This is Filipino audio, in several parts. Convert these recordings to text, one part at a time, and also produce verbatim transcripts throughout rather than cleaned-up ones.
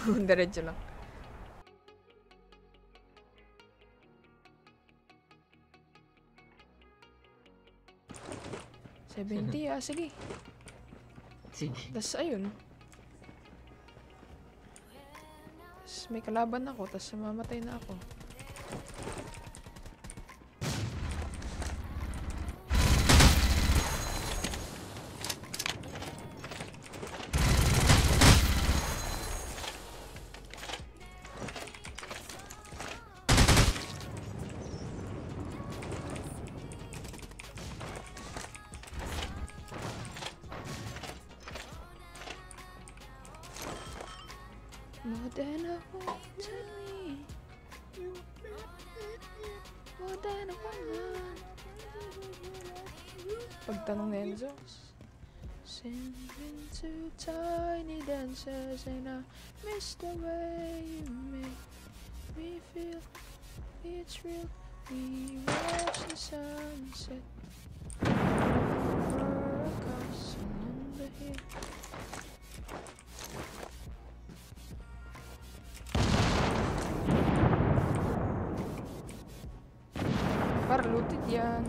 Diretso lang. seventy ah, sige. Sige. Tas ayun. Tas may kalaban ako, tas mamamatay na ako. More than a woman to me. More than a woman. Pagtanong ni Enzo. Singing to tiny dancers and I miss the way you make me feel it's real. We watch the sunset over a castle on the hill. Para looted yan.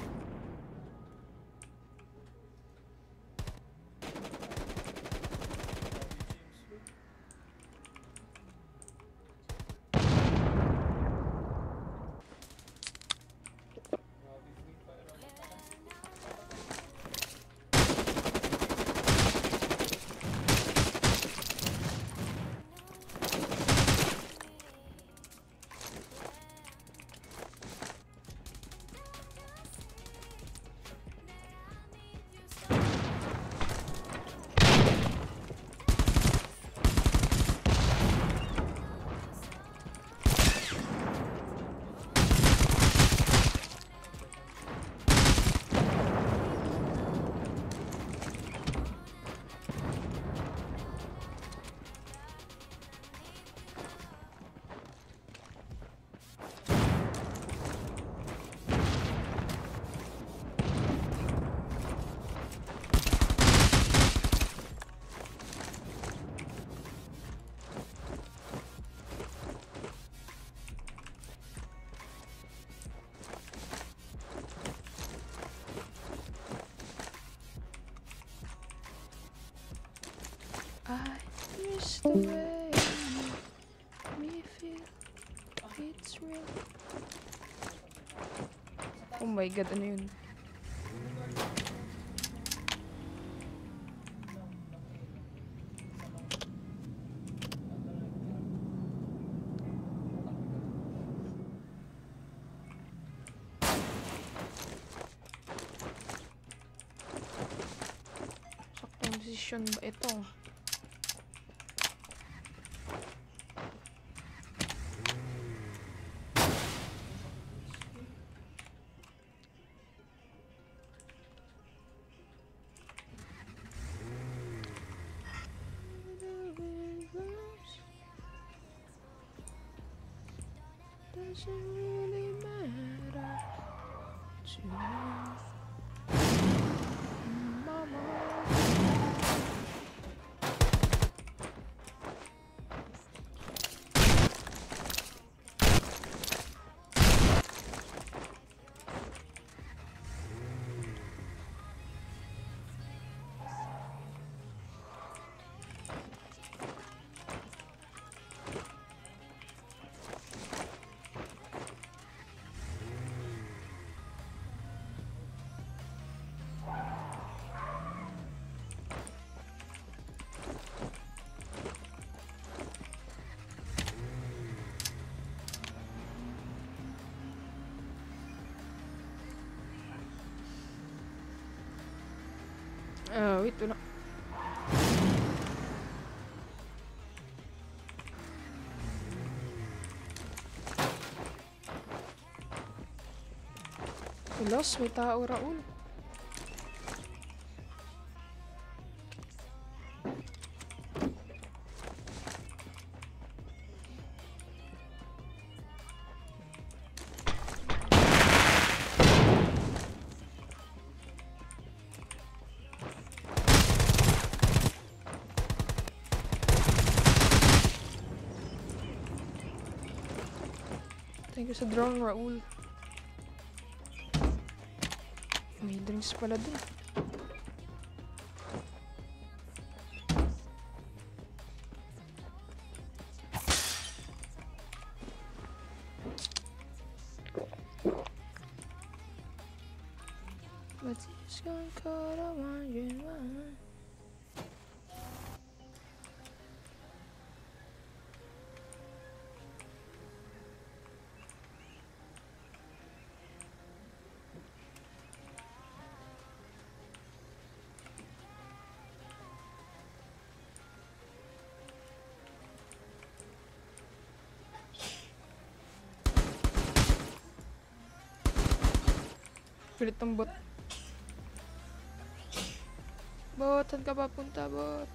I miss the way you make me feel it's real. Oh my god, ano yun? Saktong desisyon ba ito? Doesn't really matter to me, Mama. Ah, wait, wala. Ulos, may tao, Raul. Thank you sa drone, Raul. May drinks pala dun. But it's gonna cut a wandering line. Pilit ng bot. Bot, saan ka papunta, bot?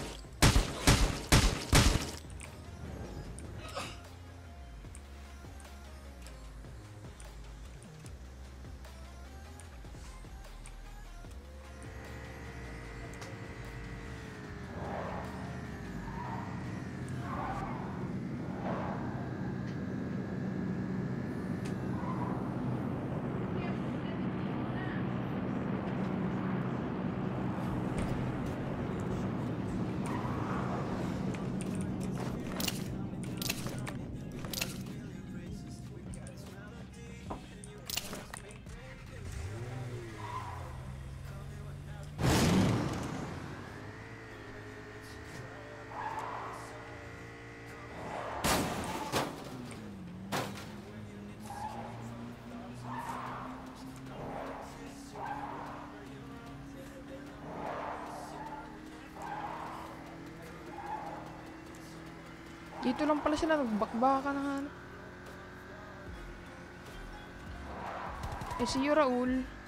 Dito lang pala sila, nagbakbaka na nga. Eh, si Raul.